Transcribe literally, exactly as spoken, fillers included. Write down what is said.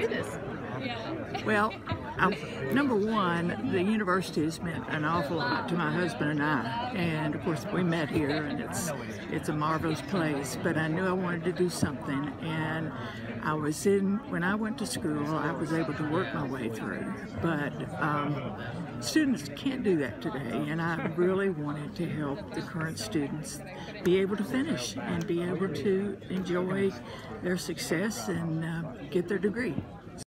do this? Well, I, number one, the university has meant an awful lot to my husband and I, and of course we met here, and it's it's a marvelous place. But I knew I wanted to do something, and I was in when I went to school. I was able to work my way through, but um, students can't do that today, and I really wanted to help the current students be able to finish and be able to enjoy their success and uh, get their degree.